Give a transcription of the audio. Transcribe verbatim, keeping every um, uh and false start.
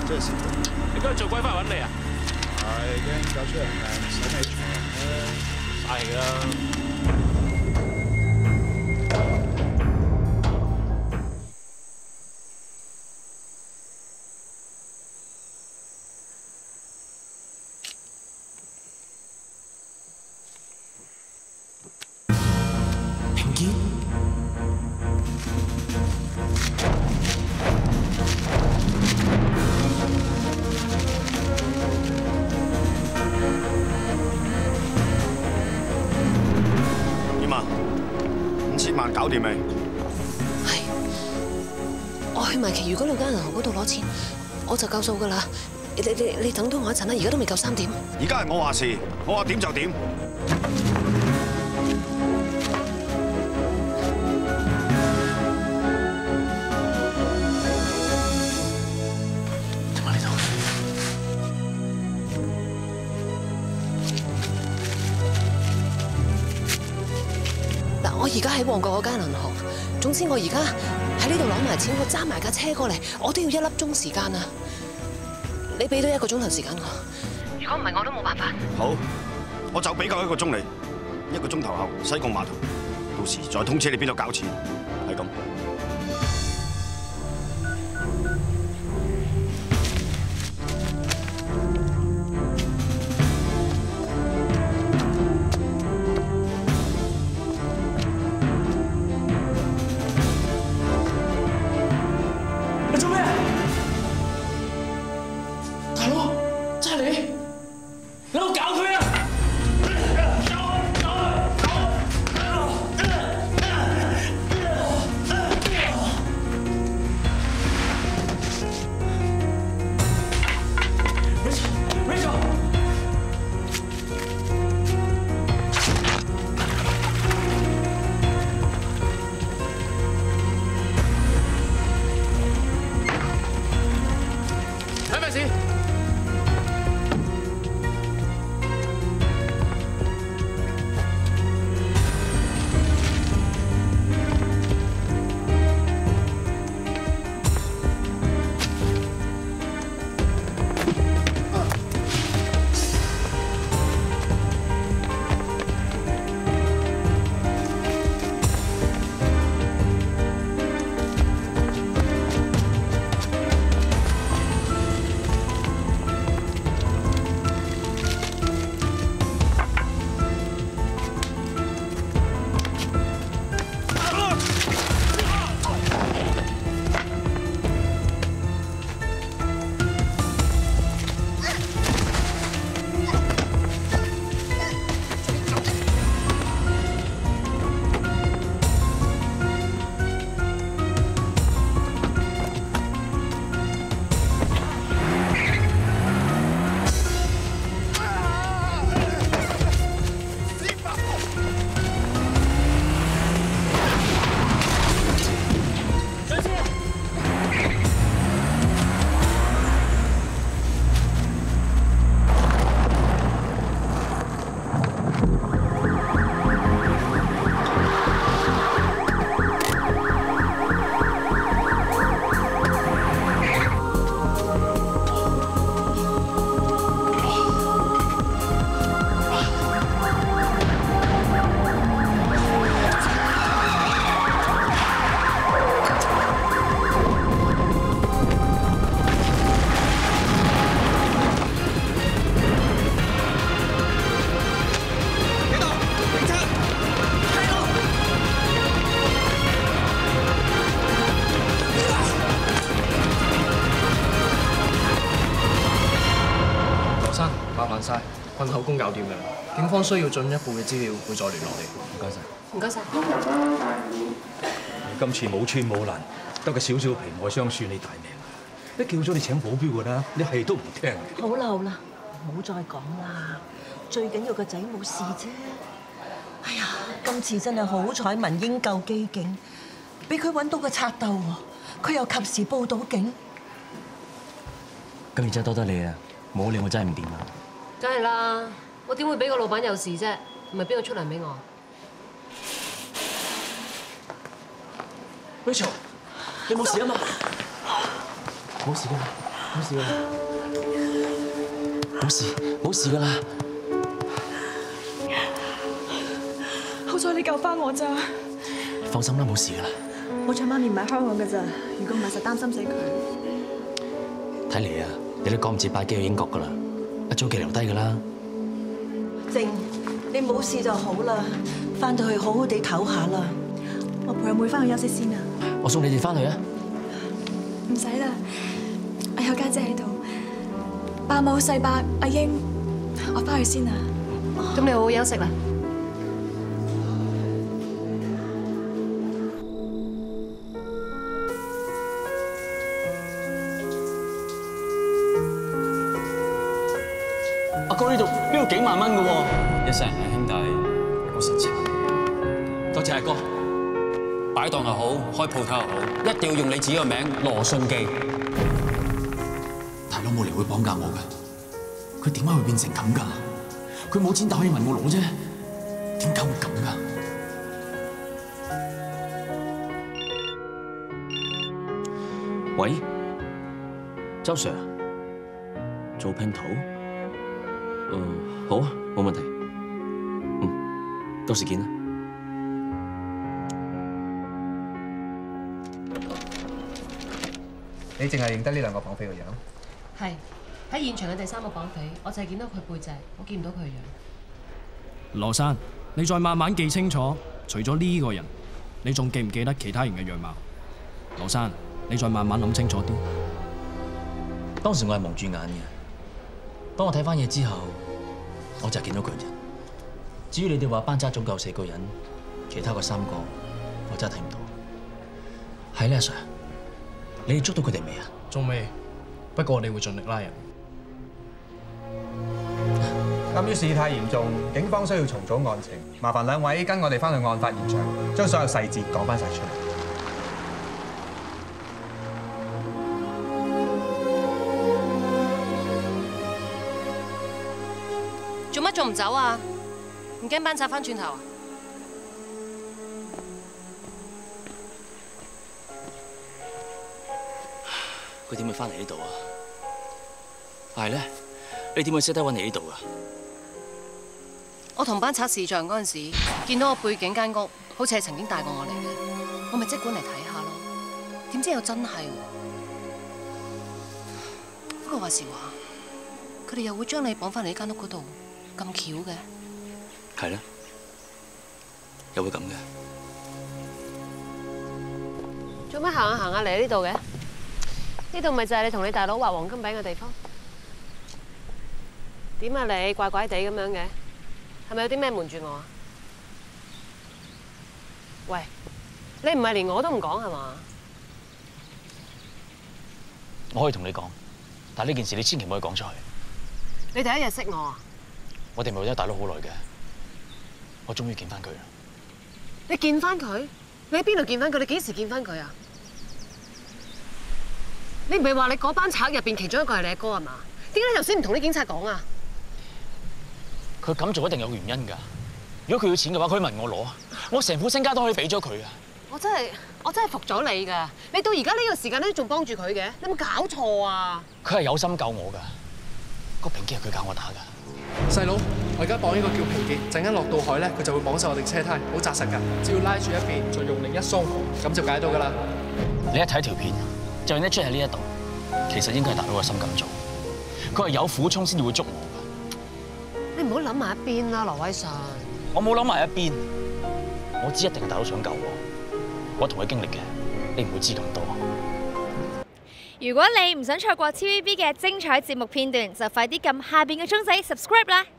即係事。 你今日做鬼翻嚟揾你啊？ 係驚搞出人命，手尾長咧， 嘥氣啦！ 搞掂未？ 係，我去埋其餘嗰兩間銀行嗰度攞錢，我就夠數噶啦。你你你等多我一陣啦，而家都未夠三點。 而家係我話事，我話點就點。 做乜呢度？ 嗱，我而家喺旺角嗰間銀行，總之我而家喺呢度攞埋錢，我揸埋架車過嚟，我都要一粒鐘時間啊！你俾多一個鐘頭時間我，如果唔係我都冇辦法。 好，我就俾夠一個鐘你，一個鐘頭後西貢碼頭，到時再通知你邊度搞錢，係咁。 晒，困口供搞掂㗎啦。警方需要進一步嘅資料，會再聯絡你。唔該晒。 唔該晒。 今次冇穿冇爛，得個少少皮外傷輸你大命。一叫咗你請保鏢㗎啦，你係都唔聽。 好啦好啦，唔好再講啦。最緊要個仔冇事啫。哎呀，今次真係好彩，文英夠機警，俾佢揾到個賊竇喎，佢又及時報到警。 今次真係多得你啊！冇你我真係唔掂啊！ 梗係啦，我點會俾個老闆有事啫？唔係邊個出糧俾我 ？Rachel，你冇事啊嘛？冇事㗎， 冇事啦，冇事冇事噶啦。 好彩你救翻我咋！ 放心啦，冇事噶啦。 好彩媽咪唔喺香港噶咋，如果唔係實擔心死佢。 睇嚟啊，你都趕唔切擺機去英國噶啦，一早寄留低噶啦。 靜，你冇事就好啦，翻到去好好地唞下啦。 我陪阿妹翻去休息先啊。 我送你哋翻去啊。 唔使啦，我有家姐喺度。伯母、細伯、阿英，我翻去先啊。 咁你好好休息啦。 阿哥，呢度呢度幾萬蚊噶喎， 一世人嘅兄弟，一個實情。多謝阿哥，擺檔又好，開鋪頭又好，一定要用你自己個名羅信記。 大佬冇理由會綁架我㗎，佢點解會變成咁㗎？佢冇錢但可以問我攞啫，點解會咁㗎？ 喂，周 Sir， 做拼圖？嗯，好啊，冇問題。嗯，到時見啦。 你淨係認得呢兩個綁匪個樣？ 係喺現場嘅第三個綁匪，我就係見到佢背脊，我見唔到佢嘅樣。 羅生，你再慢慢記清楚，除咗呢個人，你仲記唔記得其他人嘅樣貌？羅生，你再慢慢諗清楚啲。 當時我係蒙住眼嘅，當我睇翻嘢之後，我就係見到佢啫。至於你哋話班渣總夠四個人，其他嗰三個我真係睇唔到。係咧，阿 Sir， 你哋捉到佢哋未啊？ 仲未，不過我哋會盡力拉人。 鑑於事態嚴重，警方需要重組案情，麻煩兩位跟我哋翻去案發現場，將所有細節講翻晒出嚟。 做乜仲唔走啊？唔驚班賊翻轉頭啊？ 佢點會翻嚟呢度啊？係咧，你點會識得揾嚟呢度啊？ 我同班賊視像嗰陣時，見到我背景間屋，好似係曾經帶過我嚟嘅，我咪即管嚟睇下咯。點知又真係喎。不過話時話，佢哋又會將你綁翻嚟呢間屋嗰度，咁巧嘅？ 係啦，又會咁嘅。 做咩行下行下嚟呢度嘅？呢度咪就係你同你大佬畫黃金餅嘅地方？點啊你怪怪地咁樣嘅？係咪有啲咩瞞住我啊？喂，你唔係連我都唔講係嘛？ 我可以同你講，但係呢件事你千祈唔可以講出去。 你第一日識我啊？ 我哋咪為咗大佬好耐嘅，我終於見翻佢啦。 你見翻佢？你喺邊度見翻佢？你幾時見翻佢啊？你唔係話你嗰班賊入邊其中一個係你阿哥係嘛？點解頭先唔同啲警察講啊？ 佢咁做一定有原因㗎。如果佢要錢嘅話，佢問我攞，我成副身家都可以俾咗佢啊！ 我真係我真係服咗你㗎！你到而家呢個時間都仲幫住佢嘅，你有冇搞錯啊？ 佢係有心救我㗎，個平機係佢教我打㗎。 細佬，我而家綁呢個叫平傑，陣間落到海咧，佢就會綁實我哋車胎，好紮實㗎。只要拉住一邊，再用力一鬆，咁就解到㗎啦。你一睇條片，就認得出喺呢一度，其實應該係大佬嘅心咁做。佢係有苦衷先至會捉我㗎。 你唔好諗埋一邊啦，羅威信。 我冇諗埋一邊，我知一定係大佬想救我。我同佢經歷嘅，你唔會知咁多。 如果你唔想錯過 T V B 嘅精彩節目片段，就快啲撳下邊嘅鐘仔 subscribe 啦！